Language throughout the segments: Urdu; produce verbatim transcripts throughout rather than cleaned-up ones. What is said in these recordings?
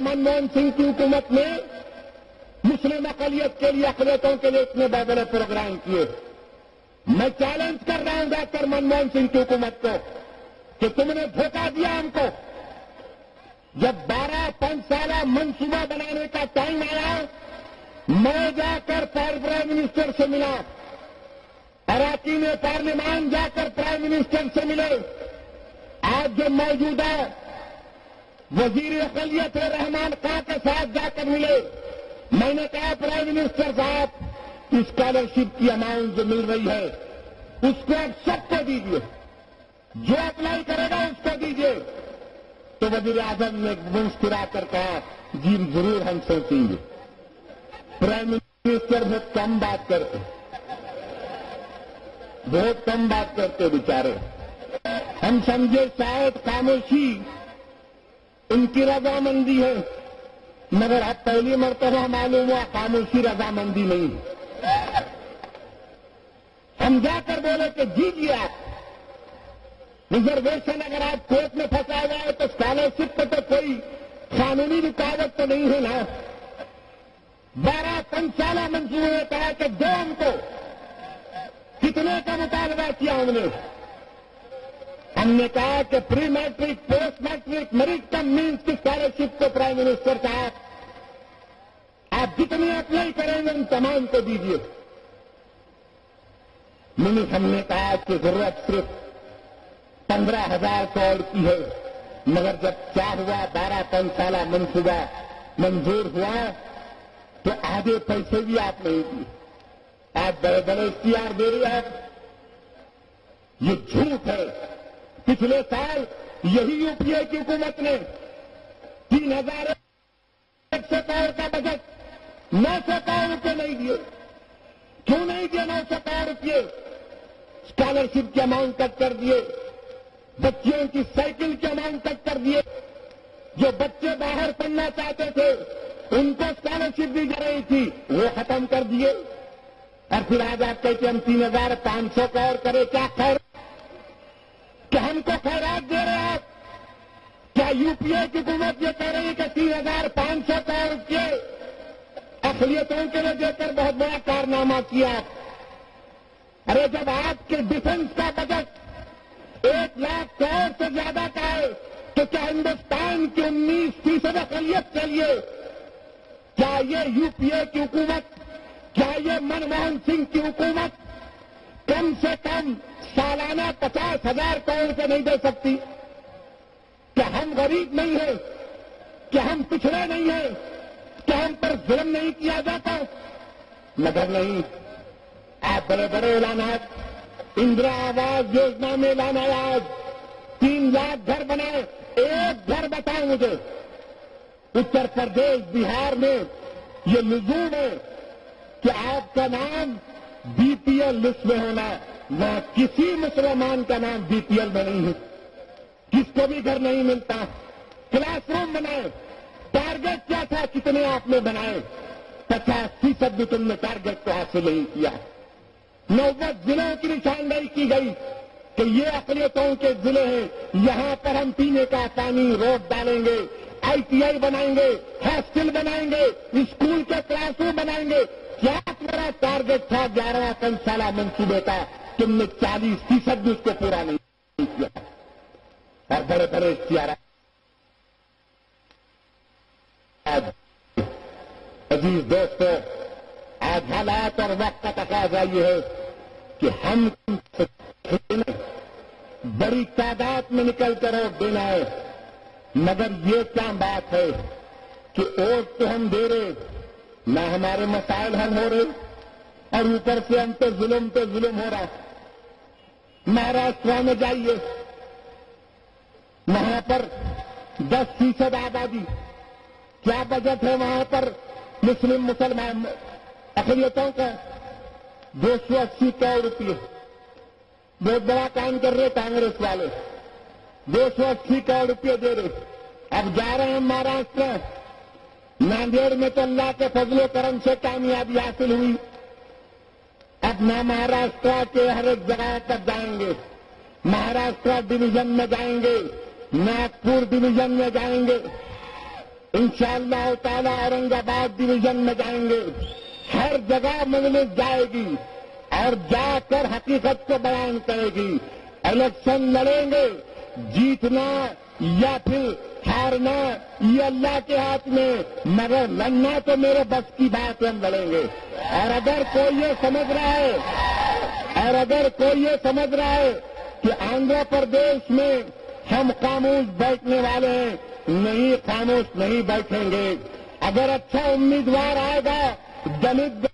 منموہن سنگھ کی حکومت نے مسلم اقلیت کے لیے اقلیتوں کے لیے اتنے بڑے بڑے پروگرام کیے. میں چیلنج کر رہا ہوں جا کر منموہن سنگھ کی حکومت کو کہ تم نے دھوکہ دیا ہم کو. جب بارہ پانچ سالہ منصوبہ بنانے کا ٹائم آیا میں جا کر پرائم منسٹر سے ملا, اراکین پارلیمان جا کر پرائم منسٹر سے ملے. آج جو موجودہ وزیر اقلیت رحمان خان کے ساتھ جا کر ملے. میں نے کہا پرائم منسٹر صاحب اسکالرشپ کی اماؤنٹ جو مل رہی ہے اس کو آپ سب کو دیجیے, جو اپلائی کرے گا اس کو دیجیے. تو وزیر اعظم نے مسکرا کر کہا جی ضرور ہم سوچیں گے. پرائم منسٹر بہت کم بات کرتے بہت کم بات کرتے بیچارے. ہم سمجھے شاید خاموشی ان کی رضامندی ہے, مگر اب پہلی مرتبہ معلوم ہوا خاموشی رضامندی نہیں. ہم جا کر بولے کہ جیجیے آپ ریزرویشن, اگر آپ کورٹ میں پھنسا ہوا ہے تو اسکالرشپ پہ تو کوئی قانونی رکاوٹ تو نہیں ہے نا. بارہ پنچالہ منصوبے نے کہا کہ دو ہم کو کتنے کا مطالبہ کیا ہم نے. ہم نے کہا کہ pre matric post matric merit cum means کی اسکالرشپ کو پرائم منسٹر صاحب آپ جتنی اپلائی کریں گے ان تمام کو دیجیے. ہم نے کہا کہ ضرورت صرف پندرہ ہزار کروڑ کی ہے, مگر جب کیا ہوا بارہ پانچ سالہ منصوبہ منظور ہوا تو آدھے پیسے بھی آپ نہیں دیے. آپ بڑے بڑے اختیار دے رہے ہیں. یہ جھوٹ ہے. پچھلے سال یہی یو پی اے کی حکومت نے تین ہزار ایک سو کروڑ کا بجٹ نو سو کروڑ روپے نہیں دیے. کیوں نہیں دیے نو سو کروڑ روپے؟ اسکالرشپ کی اماؤنٹ کٹ کر دیے, بچیوں کی سائیکل کی اماؤنٹ کٹ کر دیے. جو بچے باہر پڑھنا چاہتے تھے ان کو اسکالرشپ دی جا رہی تھی وہ ختم کر دیے. اور پھر آج آپ کہتے ہم تین ہزار پانچ سو کروڑ کرے, کیا خیر کہ ہم کو خیرات دے رہے آپ؟ کیا یو پی اے کی حکومت یہ کہہ رہی ہے کہ تین ہزار پانچ سو کروڑ روپے اقلیتوں کے لیے دے کر بہت بڑا کارنامہ کیا؟ ارے جب آپ کے ڈیفنس کا بجٹ ایک لاکھ کروڑ سے زیادہ کا ہے تو کیا ہندوستان کی انیس فیصد اقلیت کے لیے کیا یہ یو پی اے کی حکومت, کیا یہ منموہن سنگھ کی حکومت کم سے کم سالانہ پچاس ہزار کروڑ روپے نہیں دے سکتی؟ کیا ہم غریب نہیں ہیں؟ کیا ہم پچھڑے نہیں ہیں؟ کیا ہم پر ظلم نہیں کیا جاتا؟ مگر نہیں. آپ بڑے بڑے اعلانات اندرا آواس یوجنا میں اعلان آیا تین لاکھ گھر بنائے. ایک گھر بتائیں مجھے اتر پردیش بہار میں یہ لزوم ہے کہ آپ کا نام بی پی ایل لسٹ میں ہونا. نہ کسی مسلمان کا نام بی پی ایل میں نہیں ہے, کس کو بھی گھر نہیں ملتا. کلاس روم بنائے, ٹارگیٹ کیا تھا کتنے آپ نے بنائے؟ پچاس فیصد بھی تم نے ٹارگیٹ کو حاصل نہیں کیا. نوبت ضلعوں کی نشاندہی کی گئی کہ یہ اقلیتوں کے ضلع ہیں, یہاں پر ہم پینے کا پانی روڈ ڈالیں گے, آئی ٹی آئی بنائیں گے, ہاسٹل بنائیں گے, اسکول کے کلاس روم بنائیں گے. کیا تمہارا ٹارگیٹ تھا گیارہ پانچ سالہ منصوبے کا؟ تم نے چالیس فیصد بھی اس کو پورا نہیں کیا. اور بڑے بڑے اختیارات. عزیز دوستو, آج حالات اور وقت کا تقاضا یہ ہے کہ ہم بڑی تعداد میں نکل کر ووٹ دینا ہے. مگر یہ کیا بات ہے کہ ووٹ تو ہم دے رہے, نہ ہمارے مسائل حل ہو رہے, اور اوپر سے ہم پہ ظلم پہ ظلم ہو رہا. مہاراشٹر میں جائیے, وہاں پر دس فیصد آبادی, کیا بجٹ ہے وہاں پر مسلم مسلمان اقلیتوں کا؟ دو سو اسی کروڑ روپئے. بہت بڑا کام کر رہے کانگریس والے, دو سو اسی کروڑ روپئے دے رہے. اب جا رہے ہیں مہاراشٹر, ناندیڑ میں تو اللہ کے فضل و کرم سے کامیابی حاصل ہوئی. اب نہ مہاراشٹر کے ہر ایک جگہ پر جائیں گے, مہاراشٹر ڈویژن میں جائیں گے, ناگپور ڈویژن میں جائیں گے. انشاءاللہ تعالی اورنگ آباد ڈویژن میں جائیں گے، ہر جگہ مجلس جائے گی اور جا کر حقیقت کو بیان کرے گی۔ الیکشن لڑیں گے، جیتنا یا پھر ہارنا یہ اللہ کے ہاتھ میں، مگر لڑنا تو میرے بس کی بات ہے، ہم لڑیں گے۔ اور اگر کوئی یہ سمجھ رہا ہے اور اگر کوئی یہ سمجھ رہا ہے کہ آندھرا پردیش میں ہم خاموش بیٹھنے والے ہیں، نہیں، خاموش نہیں بیٹھیں گے۔ اگر اچھا امیدوار آئے گا دلت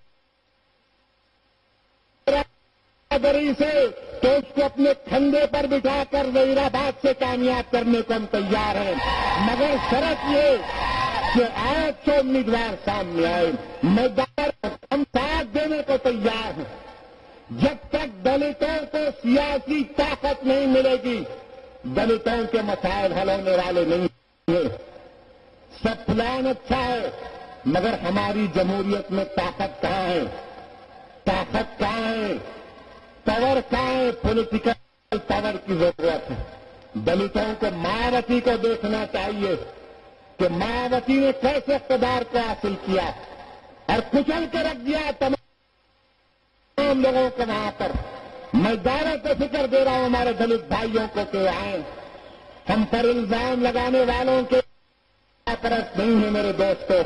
برادری سے تو اس کو اپنے کندھے پر بٹھا کر وزیر آباد سے کامیاب کرنے کو ہم تیار ہیں، مگر شرط یہ کہ آج سے امیدوار سامنے آئے، میدان ہم ساتھ دینے کو تیار ہیں۔ جب تک دلتوں کو سیاسی طاقت نہیں ملے گی، دلتوں کے مسائل حل ہونے والے نہیں ہیں۔ سب پلان اچھا ہے، مگر ہماری جمہوریت میں طاقت کہاں ہے؟ طاقت کہاں ہے؟ پاور کہاں ہے؟ پولیٹیکل پاور کی ضرورت ہے۔ دلتوں کو مایاوتی کو دیکھنا چاہیے کہ مایاوتی نے کیسے اقتدار کو حاصل کیا اور کچل کے رکھ دیا تمام تمام لوگوں کو وہاں پر۔ میں دعوت فکر دے رہا ہوں ہمارے دلت بھائیوں کو کہ آئیں، ہم پر الزام لگانے والوں کے پرست نہیں ہیں میرے دوستوں۔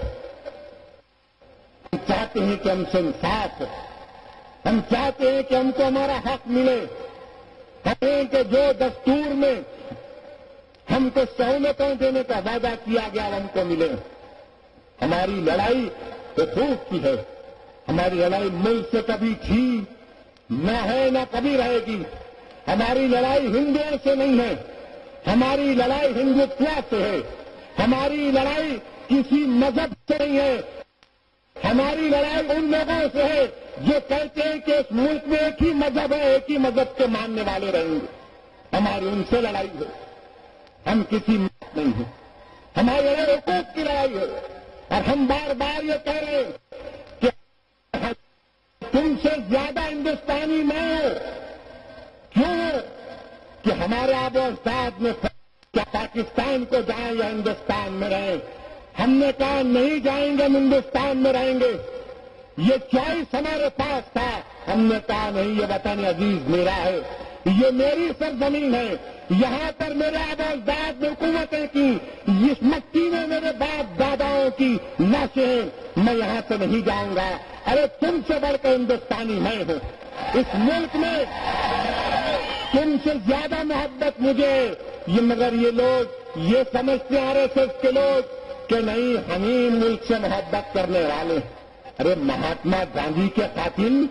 ہم چاہتے ہیں کہ ہم سے انصاف ہو، ہم چاہتے ہیں کہ ہم کو ہمارا حق ملے، ہمیں کہ جو دستور میں ہم کو سہولتیں دینے کا وعدہ کیا گیا ہم کو ملے۔ ہماری لڑائی حقوق کی ہے، ہماری لڑائی ملک سے کبھی تھی نہ ہے نہ کبھی رہے گی۔ ہماری لڑائی ہندوؤں سے نہیں ہے، ہماری لڑائی ہندوتوا سے ہے، ہماری لڑائی کسی مذہب سے نہیں ہے، ہماری لڑائی ان لوگوں سے ہے جو کہتے ہیں کہ اس ملک میں ایک ہی مذہب ہے، ایک ہی مذہب کے ماننے والے رہیں گے۔ ہماری ان سے لڑائی ہے، ہم کسی مذہب نہیں ہیں، ہماری لڑائی حقوق کی لڑائی ہے۔ اور ہم بار بار یہ کہہ رہے ہیں کہ تم سے زیادہ ہندوستانی میں ہوں، کیوں کہ ہمارے آب و اجداد میں کیا پاکستان کو جائیں یا ہندوستان میں رہیں؟ ہم نے کہا نہیں جائیں گے، ہم ہندوستان میں رہیں گے۔ یہ چوائس ہمارے پاس تھا، ہم نے کہا نہیں، یہ وطن عزیز میرا ہے، یہ میری سرزمین ہے، یہاں پر میرے آب و اجداد نے حکومتیں کی، اس مٹی میں میرے باپ داداؤں کی لاشیں ہیں، میں یہاں سے نہیں جاؤں گا۔ ارے تم سے بڑھ کر ہندوستانی میں ہوں، اس ملک میں تم سے زیادہ محبت مجھے، یہ مگر یہ لوگ یہ سمجھتے آ رہے تھے کے لوگ کہ نہیں، ہم ہی ملک سے محبت کرنے والے۔ ارے مہاتما گاندھی کے قاتل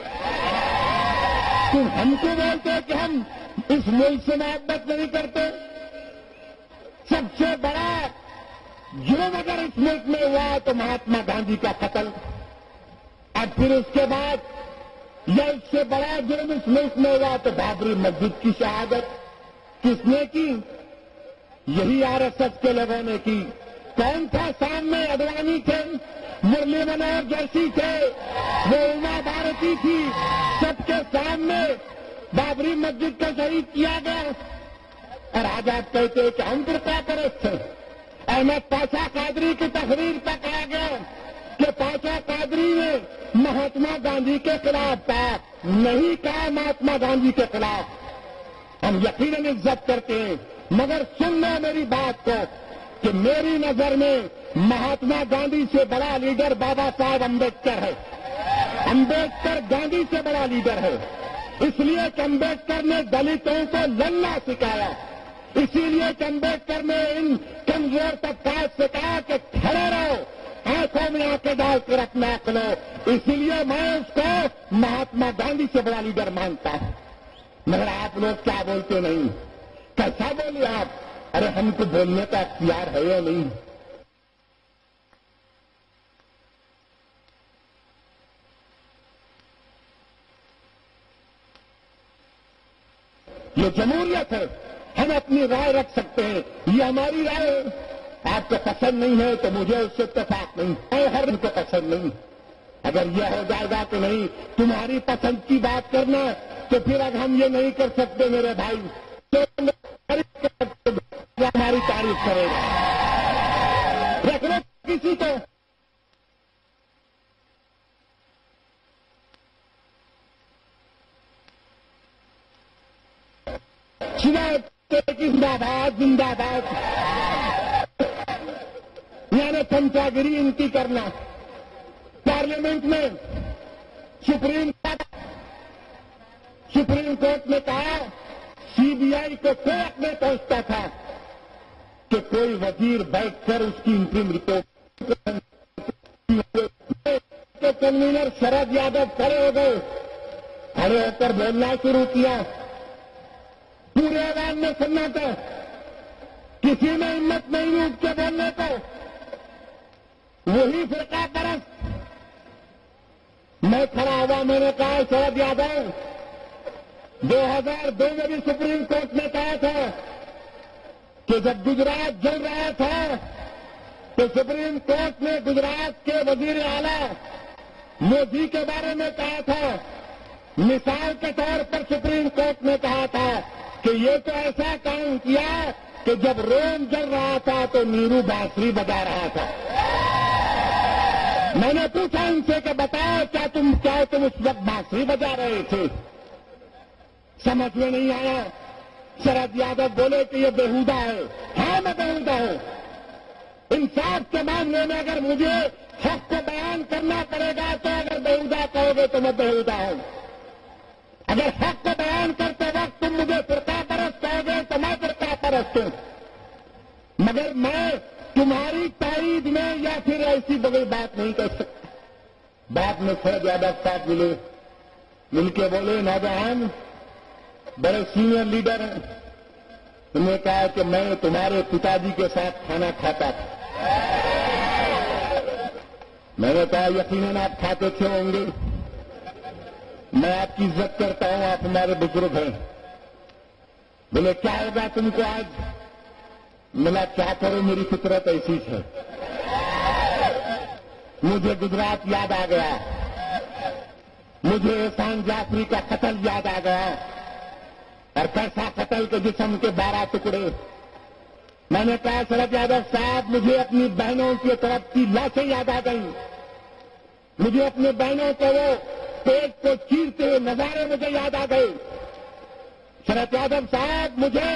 تم ہم کو بولتے کہ ہم اس ملک سے محبت نہیں کرتے؟ سب سے بڑا جرم اگر اس ملک میں ہوا تو مہاتما گاندھی کا قتل، اور پھر اس کے بعد یا اس سے بڑا جرم اس ملک میں ہوا تو بابری مسجد کی شہادت کس نے کی؟ یہی آر ایس ایس کے لوگوں نے کی۔ کون تھا سامنے؟ اڈوانی تھے، مرلی منوہر جوشی تھے، وہ اما بھارتی تھی، سب کے سامنے بابری مسجد کا شہید کیا گیا۔ اور آج آپ کہتے ہیں کہ ہم فرقہ پرست تھے۔ احمد پاشا قادری کی تقریر تک آ گیا کہ پاشا قادری نے مہاتما گاندھی کے خلاف کہا، نہیں کہا مہاتما گاندھی کے خلاف۔ ہم یقیناً عزت کرتے ہیں، مگر سن لو میری بات کو کہ میری نظر میں مہاتما گاندھی سے بڑا لیڈر بابا صاحب امبیڈکر ہے۔ امبیڈکر گاندھی سے بڑا لیڈر ہے، اس لیے کہ امبیڈکر نے دلتوں کو لڑنا سکھایا، اسی لیے کہ امبیڈکر نے ان کمزور طبقات سے کہا کہ کھڑے رہو، آنکھوں میں آنکھیں ڈال کر اپنا عقل لو، اسی لیے میں اس کو مہاتما گاندھی سے بڑا لیڈر مانتا ہوں۔ مگر آپ لوگ کیا بولتے نہیں؟ کیسا بولے آپ؟ ارے ہم کو بولنے کا اختیار ہے یا نہیں؟ یہ جمہوریت ہے، ہم اپنی رائے رکھ سکتے ہیں، یہ ہماری رائے ہے۔ آپ کو پسند نہیں ہے تو مجھے اس سے اتفاق نہیں، میں ہر کو پسند نہیں۔ اگر یہ ہو جائے گا کہ نہیں تمہاری پسند کی بات کرنا، تو پھر اب ہم یہ نہیں کر سکتے میرے بھائی، تو ہماری تعریف کرے گا۔ کسی کو زندہ باد زندہ باد یعنی چمچا گری ان کی کرنا. پارلیمنٹ میں سپریم سپریم کورٹ نے کہا سی بی آئی کو کوئی حق نہیں پہنچتا تھا کہ کوئی وزیر بیٹھ کر اس کی interim report. Convener Sharad Yadav کھڑے ہو گئے, کھڑے ہو کر بولنا شروع کیا. پورے عوام نے سننا تھا, کسی نے ہمت نہیں اٹھ کے بولنے کو. وہی فرقہ پرست میں کھڑا ہوا, میں نے کہا شرد یادو دو ہزار دو میں بھی سپریم کورٹ نے کہا تھا کہ جب گجرات جل رہا تھا تو سپریم کورٹ نے گجرات کے وزیر اعلیٰ مودی کے بارے میں کہا تھا. مثال کے طور پر سپریم کورٹ نے کہا تھا کہ یہ تو ایسا کام کیا کہ جب روم جل رہا تھا تو نیرو بانسری بجا رہا تھا. میں نے پوچھا ان سے کہ بتاؤ کیا تم کیا تم اس وقت بانسری بجا رہے تھے؟ سمجھ میں نہیں آیا. شرد یادو بولے کہ یہ بےہودہ ہے. ہاں میں بےہودہ ہوں. انصاف کے معاملے میں اگر مجھے حق کو بیان کرنا پڑے گا تو اگر بےہودہ کہو گے تو میں بےہودہ ہوں. اگر حق کو بیان کرتے وقت تم مجھے فرقہ پرست کہو گے تو میں فرقہ پرست ہوں. مگر میں تمہاری تائید میں یا پھر ایسی بڑی بات نہیں کر سکتا. بعد میں شرد یادو صاحب ملے, مل کے بولے نوجوان بڑے سینئر لیڈر ہیں, انہوں نے کہا کہ میں تمہارے پتا جی کے ساتھ کھانا کھاتا تھا. میں نے کہا یقیناً آپ کھاتے تھے ہوں گے, میں آپ کی عزت کرتا ہوں, آپ ہمارے بزرگ ہیں. بولے کیا ہوگا تم کو آج؟ ملا کیا کرو میری فطرت ایسی ہے. مجھے گجرات یاد آ گیا, مجھے احسان جعفری کا قتل یاد آ گیا, اور کیسا قتل کے جسم کے بارہ ٹکڑے. میں نے کہا شرد یادو صاحب مجھے اپنی بہنوں کی طرف کی لاشیں یاد آ گئیں. مجھے اپنے بہنوں کو وہ پیٹ کو چیرتے ہوئے نظارے مجھے یاد آ گئے. شرد یادو صاحب مجھے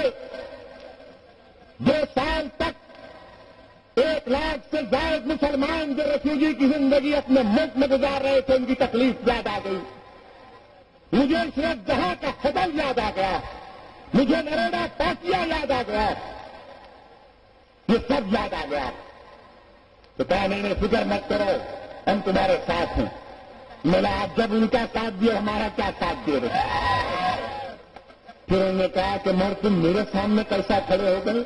دو سال تک ایک لاکھ سے زائد مسلمان جو ریفیوجی کی زندگی اپنے ملک میں گزار رہے تھے ان کی تکلیف یاد آ گئی. مجھے عشرت جہاں کا قتل یاد آ گیا, مجھے نروڈا پاٹیا یاد آ گیا, یہ سب یاد آ گیا. تو کہا نہیں نہیں فکر مت کرو, ہم تمہارے ساتھ ہیں. ملا آپ جب ان کا ساتھ دیا ہمارا کیا ساتھ دے رہے. پھر انہوں نے کہا کہ مر تم میرے سامنے کیسا کھڑے ہو گئے.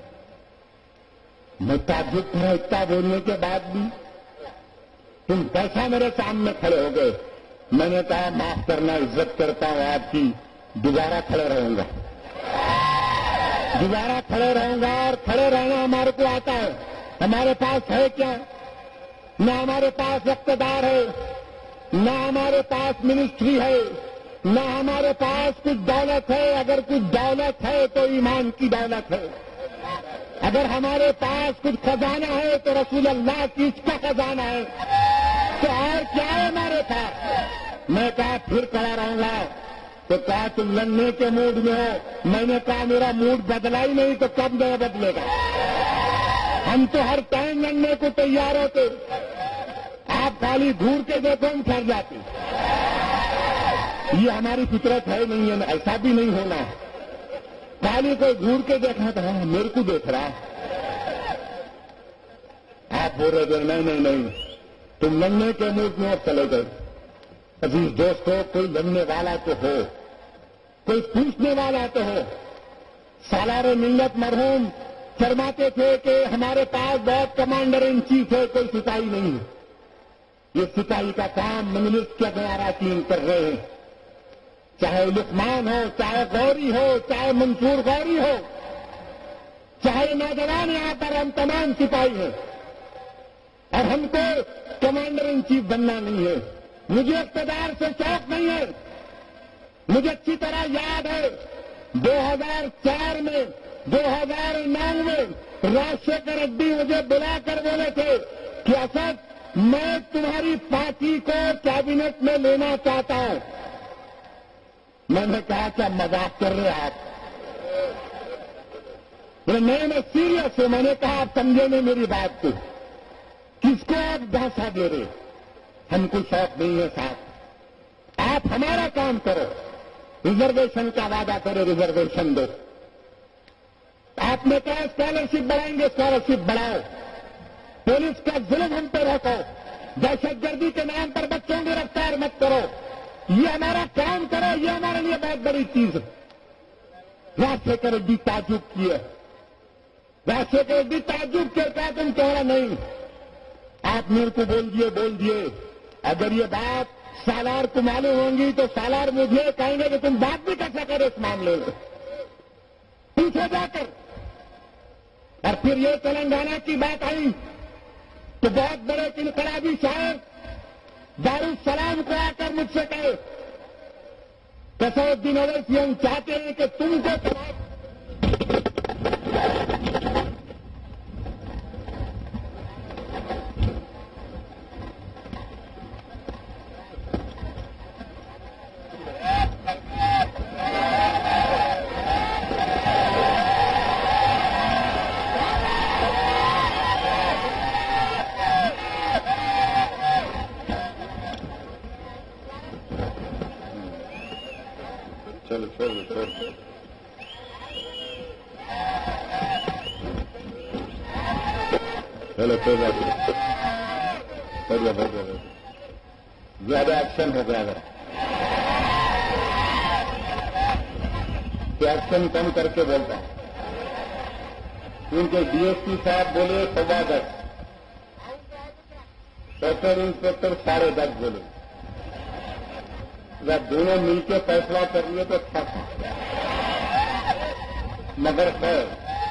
میں تعجب تھا اتنا بولنے کے بعد بھی تم کیسا میرے سامنے کھڑے ہو گئے. میں نے کہا معاف کرنا, عزت کرتا ہوں آپ کی, دوبارہ کھڑے رہوں گا, دوبارہ کھڑے رہوں گا. اور کھڑے رہنا ہمارے کو آتا ہے. ہمارے پاس ہے کیا؟ نہ ہمارے پاس اقتدار ہے, نہ ہمارے پاس منسٹری ہے, نہ ہمارے پاس کچھ دولت ہے. اگر کچھ دولت ہے تو ایمان کی دولت ہے. اگر ہمارے پاس کچھ خزانہ ہے تو رسول اللہ کی اس کا خزانہ ہے. تو اور کیا ہے ہمارے پاس؟ میں کہا پھر کھڑا رہوں گا. تو کہا تم لڑنے کے موڈ میں ہو. میں نے کہا میرا موڈ بدلا ہی نہیں تو کب جو بدلے گا. ہم تو ہر ٹائم لڑنے کو تیار ہوتے. آپ خالی گھور کے دیکھو ہم ٹھہر جاتے. یہ ہماری فطرت ہے نہیں ہے, ایسا بھی نہیں ہونا. خالی کوئی گھور کے دیکھا تو ہاں میرے کو دیکھ رہا. آپ بول رہے تھے نہیں نہیں نہیں تم لڑنے کے موڈ میں اور چلے گئے. عزیز دوستو, کوئی لڑنے والا تو ہو, کوئی پوچھنے والا تو ہو. سالار ملت مرحوم فرماتے تھے کہ ہمارے پاس بہت کمانڈر ان چیف ہے, کوئی سپاہی نہیں ہے. یہ سپاہی کا کام مملکت کے اراکین کر رہے ہیں. چاہے لقمان ہو, چاہے غوری ہو, چاہے منصور غوری ہو, چاہے نوجوان یہاں پر, ہم تمام سپاہی ہیں. اور ہم کو کمانڈر ان چیف بننا نہیں ہے. مجھے اقتدار سے شوق نہیں ہے. مجھے اچھی طرح یاد ہے دو ہزار چار میں, دو ہزار نو میں راشیکر ریڈی مجھے بلا کر بولے تھے کہ اسد میں تمہاری پارٹی کو کیبنٹ میں لینا چاہتا ہوں. میں نے کہا کیا مذاق کر رہے آپ؟ نہیں میں سیریس ہوں. میں نے کہا آپ سمجھے نہیں میری بات کو. کس کو آپ دھاسا دے رہے؟ ہم کو شوق نہیں ہے صاحب. آپ ہمارا کام کرو. ریزرویشن کا وعدہ کرو, ریزرویشن دو. آپ نے کہا اسکالرشپ بڑھائیں گے, اسکالرشپ بڑھاؤ. پولیس کا ظلم ہم پہ روکو. دہشت گردی کے نام پر بچوں کو گرفتار مت کرو. یہ ہمارا کام کرو. یہ ہمارے لیے بہت بڑی چیز ہے. راستے کر بھی تعجب کیے. راستے کر بھی تعجب کیا کہا تم کہہ نہیں. آپ میرے کو بول دیے بول دیے اگر یہ بات سالار کو معلوم ہوں گی تو سالار مجھے کہیں گے کہ تم بات بھی کیسا کرو اس معاملے میں. پوچھو جا کر. اور پھر یہ تلنگانہ کی بات آئی تو بہت بڑے انقلابی شاعر دارالسلام کو آ کر مجھ سے کہے کسرت الدین اویسی ہم چاہتے ہیں کہ تم کو چلو چلو چلو چلو کوئی بات نہیں. بڑھیا بڑھیا زیادہ ایکشن ہو گیا. تو ایکشن کم کر کے بولتا ہے کیونکہ ڈی ایس پی صاحب بولے سوا دس, سیکٹر انسپیکٹر ساڑھے دس بولے. اگر دونوں مل کے فیصلہ کر لیے تو اچھا تھا. مگر خیر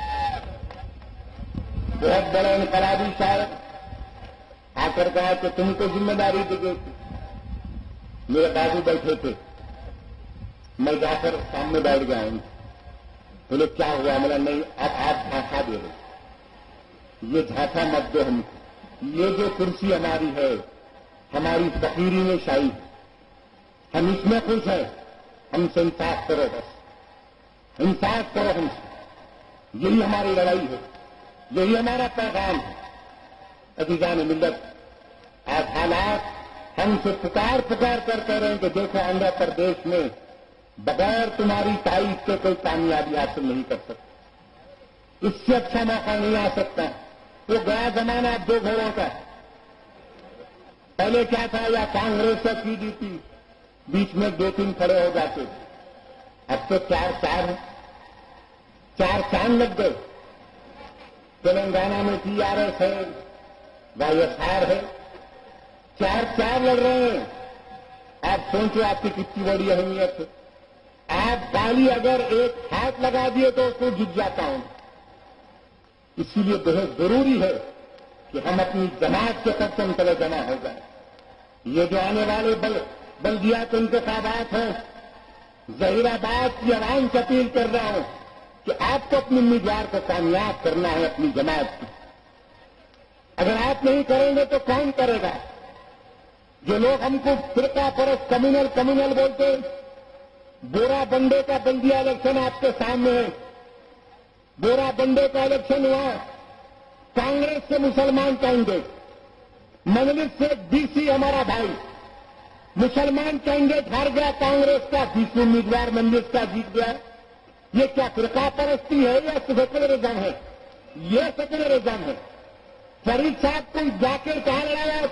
بہت بڑا انقلابی شاعر آ کر کہا کہ تم کو ذمہ داری دی گئی تھی. میرے بازو بیٹھے تھے, میں جا کر سامنے بیٹھ گیا ہوں. بولے کیا ہوا؟ میرا نہیں, اب آپ جھانسا دے رہے. یہ جھانسا مت دو ہم. یہ جو کرسی ہماری ہے ہماری فقیری میں شاہی, ہم اس میں خوش ہیں. ہم سے انصاف کرو, بس انصاف کرو ہم سے. یہی ہماری لڑائی ہے, یہی ہمارا پیغام ہے. عزیزان ملت, آج حالات ہم سے پکار پکار کر کہہ رہے ہیں کہ دیکھو آندھرا پردیش میں بغیر تمہاری تائید کے کوئی کامیابی حاصل نہیں کر سکتے. اس سے اچھا موقع نہیں آ سکتا. وہ گیا زمانہ اب دو گھوڑوں کا. پہلے کیا تھا, یا کانگریس یا پی ڈی پی, بیچ میں دو تین کھڑے ہو جاتے. اب تو چار چار ہیں, چار چاند لگ گئے. تلنگانہ میں ٹی آر ایس ہے, وائی ایس آر ہے, چار چار لڑ رہے ہیں. آپ سوچو آپ کی کتنی بڑی اہمیت ہے. آپ گالی اگر ایک ہاتھ لگا دیے تو اس کو جت جاتا ہوں. اسی لیے بہت ضروری ہے کہ ہم اپنی جماعت کے پرچم تلے جمع ہو جائیں. یہ جو آنے والے بل بلدیات انتخابات ہیں, ظہیر آباد کی عوام سے اپیل کر رہا ہوں کہ آپ کو اپنے امیدوار کو کامیاب کرنا ہے اپنی جماعت کی. اگر آپ نہیں کریں گے تو کون کرے گا؟ جو لوگ ہم کو فرقہ پرست کمیونل کمیونل بولتے ہیں, بورا بنڈے کا بلدیہ الیکشن آپ کے سامنے ہے. بورا بنڈے کا الیکشن ہوا, کانگریس سے مسلمان کینڈیڈیٹ, مجلس سے ڈی سی ہمارا بھائی, مسلمان کینڈیڈیٹ ہار گیا, کانگریس کا ڈی سی امیدوار مجلس کا جیت گیا. یہ کیا فرقہ پرستی ہے یا سیکولرزم ہے؟ یہ سیکولرزم ہے. فرید صاحب کو جا کے کہاں لڑایا؟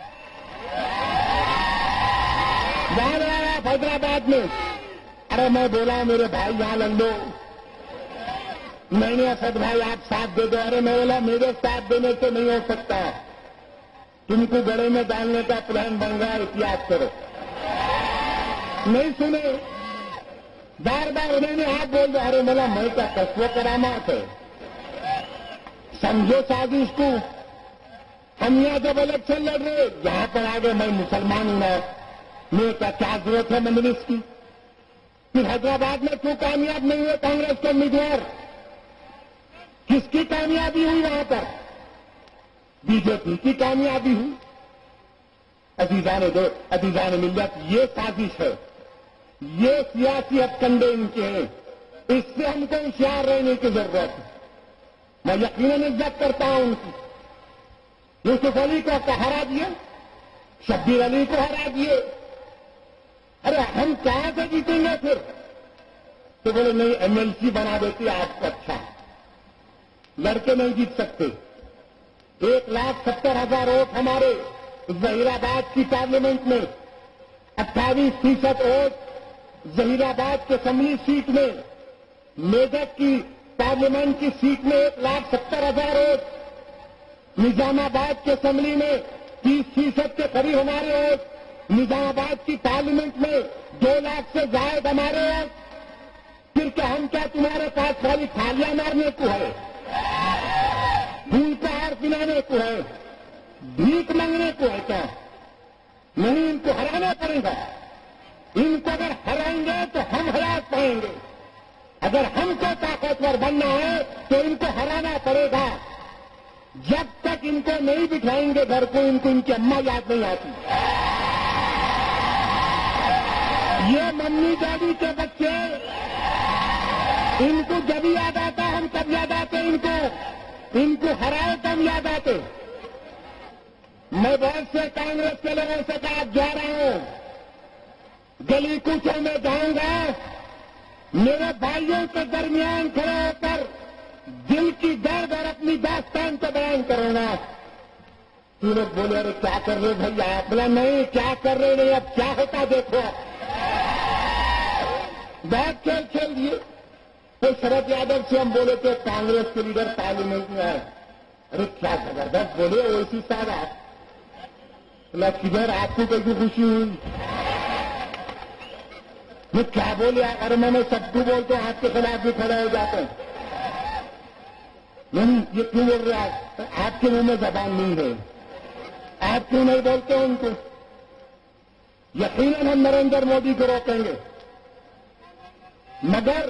جہاں لڑایا حیدرآباد میں. ارے میں بولا میرے بھائی یہاں لڑ لو. میں نے اسد بھائی آپ ساتھ دے دو. ارے میں بولا میرے ساتھ دینے سے نہیں ہو سکتا, تم کو گڑے میں ڈالنے کا پلان بن رہا ہے, احتیاط کرو. نہیں سنے, بار بار انہوں نے ہاتھ بول دیا. ارے بولا میں کیا کسو کرامات ہے, سمجھو سازش کو. ہم یہاں جب الیکشن لڑ رہے یہاں پر آگے میں مسلمان ہوں نا, میں کیا کیا ضرورت ہے مجلس کی؟ پھر حیدرآباد میں کیوں کامیاب نہیں ہوئے کانگریس کے امیدوار؟ کس کی کامیابی ہوئی وہاں پر؟ بی جے پی کی کامیابی ہوئی. عزیزان دو عزیزان ملت، یہ سازش ہے، یہ سیاسی ہتھکنڈے ان کے ہیں. اس سے ہم کو ہوشیار رہنے کی ضرورت ہے. میں یقیناً عزت کرتا ہوں ان کی. یوسف علی کو ہرا دیے، شبیر علی کو ہرا دیے. ارے ہم کہاں سے جیتیں گے پھر؟ تو بولے نہیں، ایم ایل سی بنا دیتی آپ کو. اچھا، لڑکے نہیں جیت سکتے. ایک لاکھ ستر ہزار ووٹ ہمارے ظہیر آباد کی پارلیمنٹ میں، اٹھائیس فیصد ووٹ ظہیر آباد کے اسمبلی سیٹ میں، میدک کی پارلیمنٹ کی سیٹ میں ایک لاکھ ستر ہزار ووٹ، نظام آباد کے اسمبلی میں تیس فیصد کے قریب ہمارے ووٹ، نظام آباد کی پارلیمنٹ میں دو لاکھ سے زائد ہمارے ووٹ. پھر کیا ہم کیا تمہارے پاس خالی تھالیاں مارنے کو ہے، پھول کا ہار پلانے کو ہے، بھیک مانگنے کو ہے کیا؟ نہیں، ان کو ہرانا پڑے گا. ان کو اگر ہرائیں گے تو ہم ہرا پائیں گے. اگر ہم کو طاقتور بننا ہے تو ان کو ہرانا پڑے گا. جب تک ان کو نہیں بٹھائیں گے گھر کو، ان کو ان کی اماں یاد نہیں آتی. یہ ممی ڈیڈی کے بچے، ان کو جب یاد آتا ہم کب یاد آتے ان کو؟ ان کو ہرائے تب یاد آتے. میں بہت سے کانگریس کے لوگوں سے کہا جا رہا ہوں، گلی کوچوں میں جاؤں گا، میرے بھائیوں کے درمیان کھڑے ہو کر دل کی درد اور اپنی داستان کو بیان کروں گا. تو لوگ بولے ارے کیا کر رہے بھائی آپ؟ بولا نہیں، کیا کر رہے نہیں، اب کیا ہوتا دیکھو. بہت کھیل کھیل دیے. تو شرد یادو سے ہم بولے تھے کانگریس کے لیڈر پارلیمنٹ میں آئے. ارے کیا زبردست بولے ویسی صاحب آپ. بولا کدھر آپ کو کیسی خوشی ہوئی؟ میں کیا بولے؟ ارے میں سب کو بولتے ہیں، آپ کے خلاف بھی کھڑے ہو جاتے ہیں. نہیں، یہ کیوں بول رہے آپ؟ آپ کے منہ میں زبان نہیں ہے، آپ کیوں نہیں بولتے ان کو؟ یقیناً ہم نریندر مودی کو روکیں گے، مگر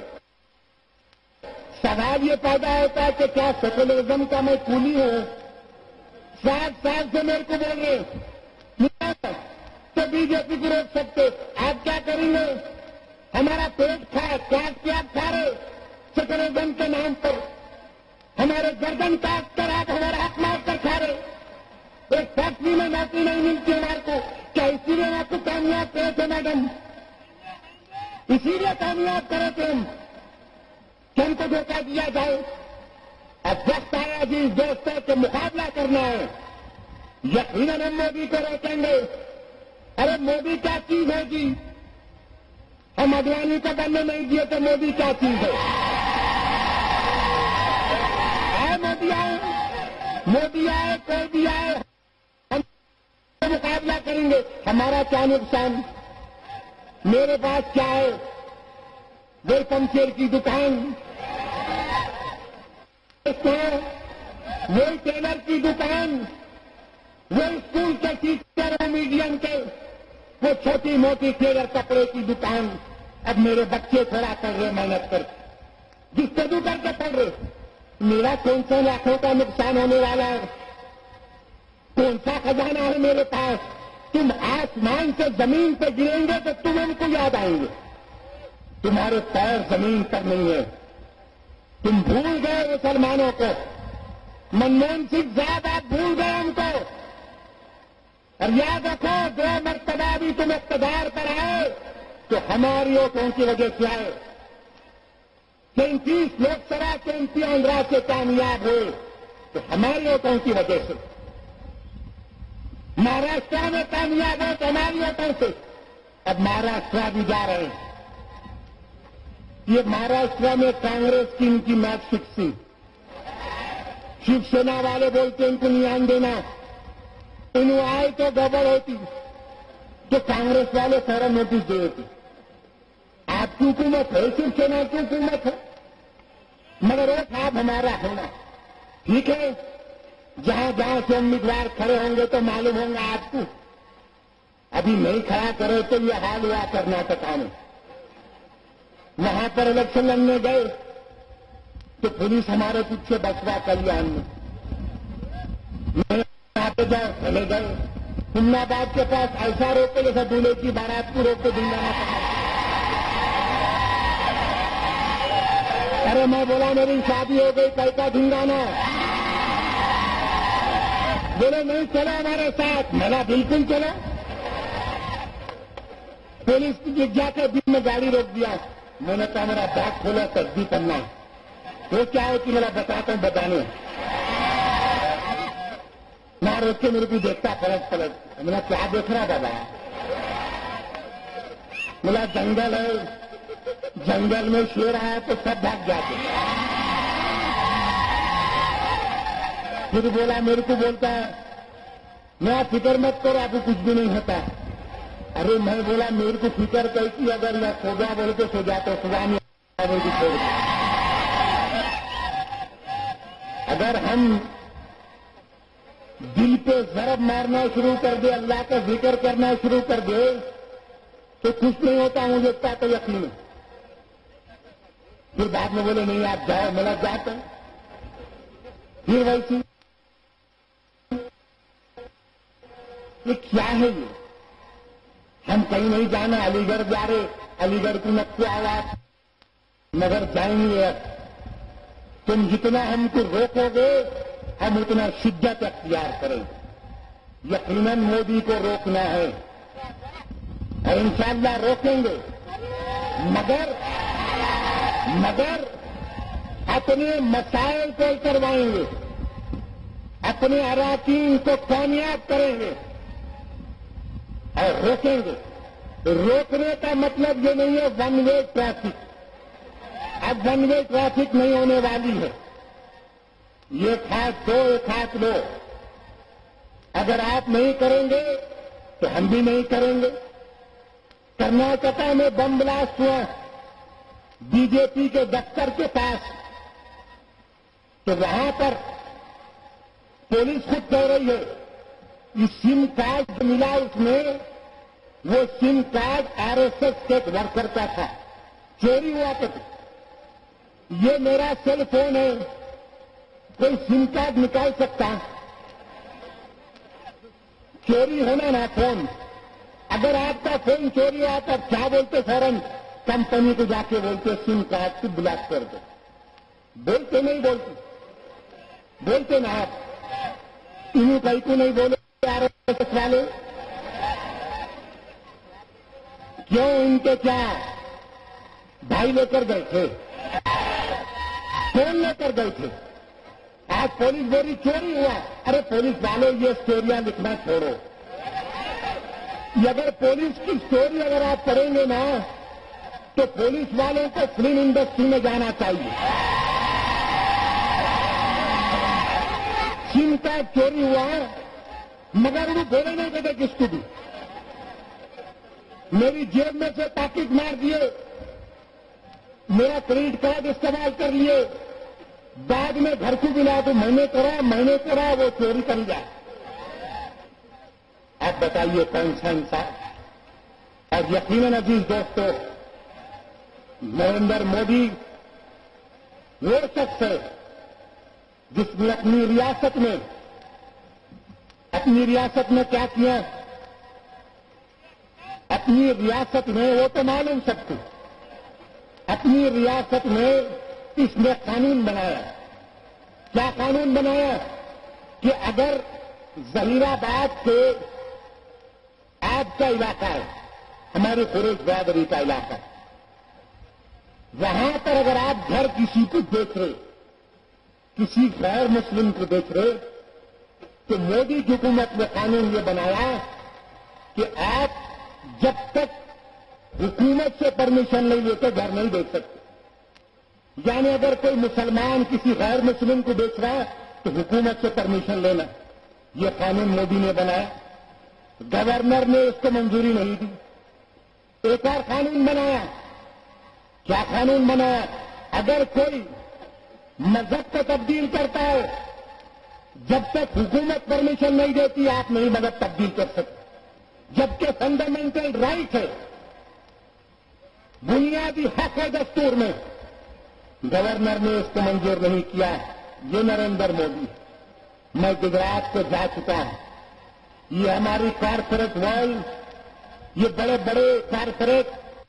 سوال یہ پیدا ہوتا ہے کہ کیا سیکولرزم کا میں کولی ہوں؟ سات سال سے میرے کو بول رہے تو بی جے پی کو روک سکتے، آپ کیا کریں گے؟ ہمارا پیٹ کھائے، کاٹ کے آپ کھا رہے سیکولرزم کے نام پر. ہمارے گردن کاٹ کر آپ ہمارا حق مار کر کھا رہے. ایک فیکٹری میں نوکری نہیں ملتی ہمارے کو، کیا اسی لیے آپ کو کامیاب کرے تھے میڈم؟ اسی لیے کامیاب کرے تھے ہم کہ ہم کو دھوکہ دیا جائے. اب وقت آیا جی اس دوستوں سے مقابلہ کرنا ہے. یقیناً ہم مودی کو روکیں گے. ارے مودی کیا چیز ہے جی؟ ہم اڈوانی کو بننے نہیں دیے تو مودی کیا چیز ہے؟ آئے مودی آئے، مودی آئے، کوئی بھی آئے، ہم مقابلہ کریں گے. ہمارا کیا نقصان؟ میرے پاس کیا ہے؟ وہ پنچر کی دکان، وہ ٹیلر کی دکان، وہ اسکول کے ٹیچر اور میڈیم کے، وہ چھوٹی موٹی ٹیلر کپڑے کی دکان. اب میرے بچے تھوڑا پڑھ رہے محنت کر کے، جس سے بھی کر کے پڑھ رہے. میرا کون سا لاکھوں کا نقصان ہونے والا ہے؟ کون سا خزانہ ہے میرے پاس؟ تم آسمان سے زمین پہ گریں گے تو تم ہم کو یاد آئیں گے. تمہارے پیر زمین پر نہیں ہے. تم بھول گئے مسلمانوں کو. منموہن سنگھ صاحب آپ بھول گئے ہم کو. اور یاد رکھو، دو مرتبہ بھی تم اقتدار پر آئے تو ہماری ووٹوں کی وجہ سے آئے. تینتیس لوک سبھا کے ایم پی آندھرا سے کامیاب ہوئے تو ہماری ووٹوں کی وجہ سے. مہاراشٹر میں کامیاب ہو تو ہماری ووٹوں سے. اب مہاراشٹر بھی جا رہے ہیں. یہ مہاراشٹر میں کانگریس کی ان کی میچ فکسی. شیو سینا والے بولتے ان کو نیام دینا، انہوں آئے تو گڑبڑ ہوتی تو کانگریس والے فوراً نوٹس دے دیتے. آپ کی حکومت ہے، شیو سینا کی حکومت ہے، مگر وہ خواب ہمارا ہونا. ٹھیک ہے، جہاں جہاں سے امیدوار کھڑے ہوں گے تو معلوم ہوں گا آپ کو. ابھی نہیں کھڑا کرے تو یہ حال ہوا کرناٹک میں. وہاں پر الیکشن لڑنے گئے تو پولیس ہمارے پیچھے بسوا کر لیا ہم نے. میں آتے جاؤ چلے گئے. سمناباد کے پاس ایسا روکے جیسا دولہے کی بارات کو روک کے دنگانا پڑا. ارے میں بولا میری شادی ہو گئی کل کا دھنگانا. بولے نہیں چلا ہمارے ساتھ. میں نے بالکل چلا. پولیس کی جا کے دن میں گاڑی روک دیا. میں نے کہا میرا بیگ کھولا تصدیق کرنا ہے. وہ کیا ہے کہ میرا بتاتا ہوں بتانے. نہ روک کے میرے کو دیکھتا پلٹ پلٹ. میں نے کیا دیکھ رہا بابا. میرا جنگل ہے, جنگل میں شیر آیا تو سب بھاگ جاتے. پھر بولا میرے کو بولتا ہے میں فکر مت کرو آپ کو کچھ بھی نہیں ہوتا. ارے میں بولا میرے کو فکر کیسی اگر میں سو جا بولے تو سو جاتا سزا نہیں میرے کو چھوڑ دیا. اگر ہم دل پہ ضرب مارنا شروع کر دے, اللہ کا ذکر کرنا شروع کر دے تو کچھ نہیں ہوتا. مجھے اتنا تو یقین ہے. پھر بعد میں بولے نہیں آپ جاؤ, میں جاتا ہوں. پھر ویسی یہ کیا ہے یہ؟ ہم کہیں نہیں جانا, علی گڑھ جا رہے, علی گڑھ کی نقطے آواز مگر جائیں گے. اب تم جتنا ہم کو روکو گے ہم اتنا شدت اختیار کریں گے. یقیناً مودی کو روکنا ہے اور انشاءاللہ روکیں گے, مگر مگر اپنے مسائل کو کروائیں گے, اپنے اراکین کو کامیاب کریں گے اور روکیں گے. روکنے کا مطلب یہ نہیں ہے ون وے ٹریفک. اب ون وے ٹریفک نہیں ہونے والی ہے. یہ ہاتھ دو ایک ہاتھ لو. اگر آپ نہیں کریں گے تو ہم بھی نہیں کریں گے. کرناٹکا میں بم بلاسٹ ہوا بی جے پی کے دفتر کے پاس, تو وہاں پر پولیس خود کہہ رہی ہے یہ سم کارڈ ملا اس میں, وہ sim card R S S کے ایک ورکر کا تھا, چوری ہوا تو یہ میرا سیل فون ہے, کوئی سم کارڈ نکال سکتا. چوری ہونا نا فون. اگر آپ کا فون چوری ہوا تو کیا بولتے فوراً کمپنی کو جا کے بولتے سم کارڈ کو بلاک کر دو. بولتے نہیں بولتے بولتے نا آپ. انہیں کئی کو نہیں بولے آر ایس ایس والے. کیوں ان کے کیا بھائی لے کر گئے تھے, فون لے کر گئے تھے. آج پولیس بولی چوری ہوا. ارے پولیس والوں یہ اسٹوریاں لکھنا چھوڑو. یہ اگر پولیس کی اسٹوری اگر آپ پڑھیں گے نا تو پولیس والوں کو فلم انڈسٹری میں جانا چاہیے. سم کارڈ چوری ہوا مگر وہ بولے نہیں دیتے کس کو بھی. میری جیب میں سے پاکٹ مار دیے, میرا کریڈٹ کارڈ استعمال کر لیے, بعد میں گھر کو بلا تو میں نے کرا میں نے کرا وہ چوری کر جائے. آپ بتائیے کون سا انسان. اور یقیناً عزیز دوستو, نریندر مودی وہ شخص ہے جس نے اپنی ریاست میں اپنی ریاست میں کیا کیا. اپنی ریاست میں وہ تو معلوم سب کو, اپنی ریاست میں اس نے قانون بنایا. کیا قانون بنایا کہ اگر ظہیر آباد سے آپ کا علاقہ ہے, ہماری قریش برادری کا علاقہ, وہاں پر اگر آپ گھر کسی کو دیکھ رہے, کسی غیر مسلم کو دیکھ رہے, تو مودی کی حکومت نے قانون یہ بنایا کہ آپ جب تک حکومت سے پرمیشن نہیں لیتے گھر نہیں دیکھ سکتے. یعنی اگر کوئی مسلمان کسی غیر مسلم کو دیکھ رہا ہے تو حکومت سے پرمیشن لینا. یہ قانون مودی نے بنایا. گورنر نے اس کو منظوری نہیں دی. ایک اور قانون بنایا. کیا قانون بنایا؟ اگر کوئی مذہب کو تبدیل کرتا ہے, جب تک حکومت پرمیشن نہیں دیتی آپ نہیں مذہب تبدیل کر سکتے. جبکہ فنڈامنٹل رائٹ ہے, بنیادی حق ہے دستور میں. گورنر نے اس کو منظور نہیں کیا. یہ نریندر مودی. میں گجرات کو جا چکا ہوں. یہ ہماری کارپوریٹ ورلڈ، یہ بڑے بڑے کارپوریٹ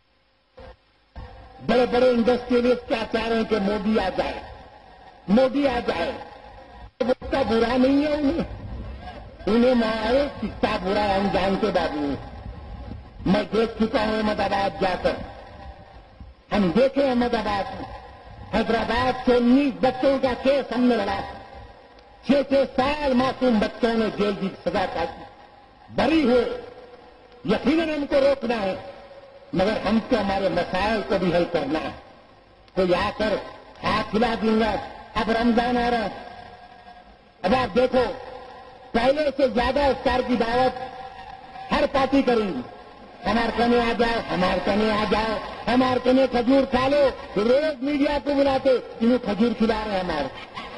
بڑے بڑے انڈسٹریلسٹ کیا چاہ رہے ہیں کہ مودی آ جائے، مودی آ جائے. وہ اتنا برا نہیں ہے انہیں انہیں مارے کتنا برا ہے ہم جانتے بابو. میں دیکھ چکا ہوں احمد آباد جا کر. ہم دیکھے احمد آباد میں حیدرآباد سے انیس بچوں کا کیس ہم نے لڑا. چھ چھ سال معصوم بچوں نے جیل کی سزا کاٹی، بری ہوئے. یقیناً ہم کو روکنا ہے، مگر ہم کو ہمارے مسائل کو بھی حل کرنا ہے. کوئی آ کر ہاتھ کھلا دوں گا. اب رمضان آ رہا ہے. اب آپ دیکھو پہلے سے زیادہ افطار کی دعوت ہر پارٹی کریں گی. ہمارے کنے آ جاؤ، ہمارے کنے آ جاؤ، ہمارے کنے کھجور کھا لو. روز میڈیا کو بلاتے انہیں کھجور کھلا رہے ہیں. ہمارے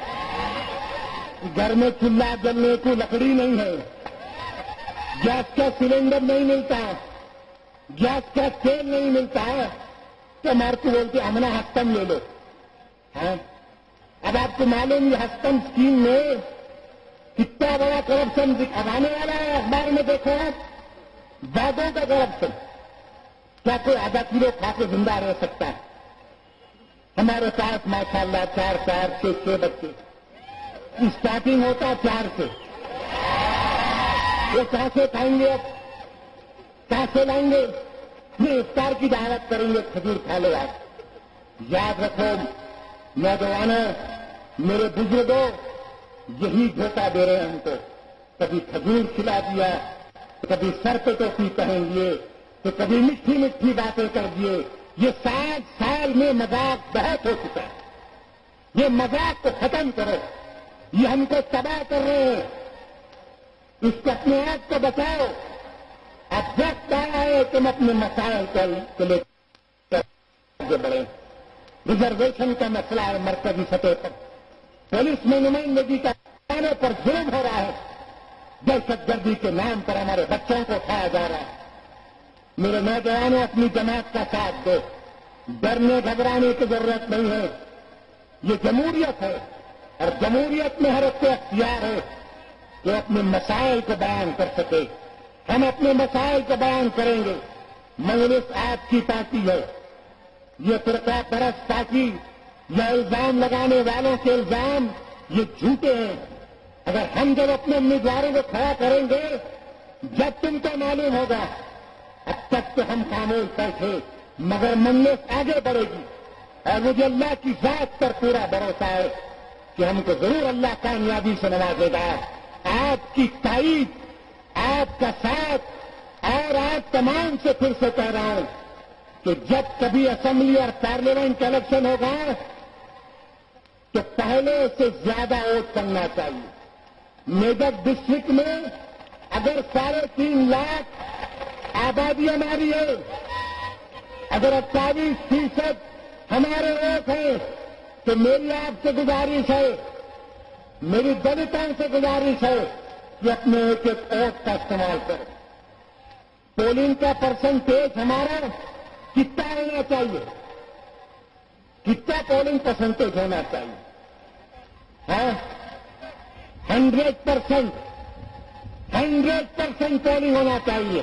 گھر میں چولہا جلنے کو لکڑی نہیں ہے، گیس کا سلنڈر نہیں ملتا، گیس کا تیل نہیں ملتا ہے، تو ہمارے کو بولتے ہمنا ہستم لے لو. ہاں اب آپ کو معلوم یہ ہستم اسکیم میں کتنا بڑا کرپشن آنے والا ہے. اخبار میں دیکھو آپ بیگوں کا کرپشن. کیا کوئی آدھا کلو کھا کے زندہ رہ سکتا ہے؟ ہمارے پاس ماشاء اللہ چار چار چھ چھ بچے، اسٹارٹنگ ہوتا چار سے. وہ کہاں سے کھائیں گے؟ اب کہاں سے لائیں گے؟ یہ افطار کی دعوت کریں گے، کھجور کھا لو. آپ یاد رکھو نوجوانوں، میرے بزرگوں، یہی دھوکہ دے رہے ہیں ہم کو. کبھی کھجور کھلا دیا، کبھی سر پہ ٹوپی پہن لیے، تو کبھی میٹھی میٹھی باتیں کر دیے. یہ سات سال میں مذاق بہت ہو چکا ہے. یہ مذاق کو ختم کرو. یہ ہم کو تباہ کر رہے ہیں. اس کو اپنے آپ کو بچاؤ. اب وقت آیا ہے کہ ہم اپنے مسائل کو لے کر آگے بڑھیں. ریزرویشن کا مسئلہ ہے مرکزی سطح پر. پولیس میں نمائندگی کا آنے پر ظلم ہو رہا ہے. دہشت گردی کے نام پر ہمارے بچوں کو کھایا جا رہا ہے. میرے نوجوانوں، اپنی جماعت کا ساتھ دو. ڈرنے گھبرانے کی ضرورت نہیں ہے. یہ جمہوریت ہے، اور جمہوریت میں ہر ایک کو اختیار ہے جو اپنے مسائل کو بیان کر سکے. ہم اپنے مسائل کو بیان کریں گے. مجلس آپ کی پارٹی ہے. یہ فرقہ پرست پارٹی یا الزام لگانے والوں کے الزام یہ جھوٹے ہیں. اگر ہم جب اپنے امیدواروں کو کھڑا کریں گے، جب تم کو معلوم ہوگا. اب تک تو ہم خاموش بیٹھے، مگر مجلس آگے بڑھے گی. اور مجھے اللہ کی ذات پر پورا بھروسہ ہے کہ ہم کو ضرور اللہ کامیابی سے نوازے گا. آپ کی تائید، آپ کا ساتھ، اور آپ تمام سے پھر سے کہہ رہا ہوں کہ جب کبھی اسمبلی اور پارلیمنٹ کا الیکشن ہوگا تو پہلے سے زیادہ ووٹ کرنا چاہیے. میدک ڈسٹرکٹ میں اگر ساڑھے تین لاکھ آبادی ہماری ہے، اگر اٹھائیس فیصد ہمارے ووٹ ہیں، تو میری آپ سے گزارش ہے، میری دلتوں سے گزارش ہے کہ اپنے ایک ایک ووٹ کا استعمال کریں. پولنگ کا پرسنٹیج ہمارا کتنا ہونا چاہیے؟ کتنا پولنگ پرسنٹیج ہونا چاہیے؟ ہاں hundred percent hundred percent polling ہونا چاہیے.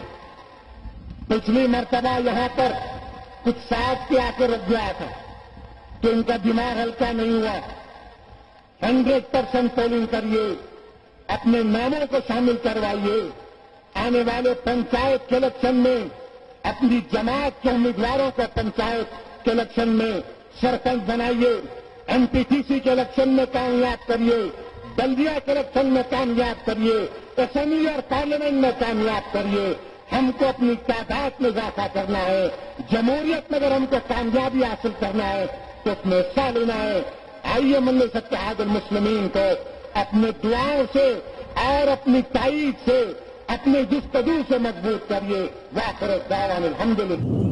پچھلی مرتبہ یہاں پر کچھ ساتھ کے آ کے رکھ گیا تھا تو ان کا دماغ ہلکا نہیں ہوا. ہنڈریڈ پرسینٹ پولنگ کریے، اپنے ناموں کو شامل کروائیے. آنے والے پنچایت کے الیکشن میں اپنی جماعت کے امیدواروں کو پنچایت کے الیکشن میں سرپنچ بنائیے. ایم پی ٹی سی کے الیکشن میں کامیاب کریے، بلدیہ کے الیکشن میں کامیاب کریے، اسمبلی اور پارلیمنٹ میں کامیاب کریے. ہم کو اپنی تعداد میں اضافہ کرنا ہے. جمہوریت میں اگر ہم کو کامیابی حاصل کرنا ہے تو اس میں حصہ لینا ہے. آئیے مجلس اتحاد المسلمین کو اپنے دعاؤں سے اور اپنی تائید سے، اپنے جستجو سے مضبوط کریے. وآخر دعوانا الحمدللہ.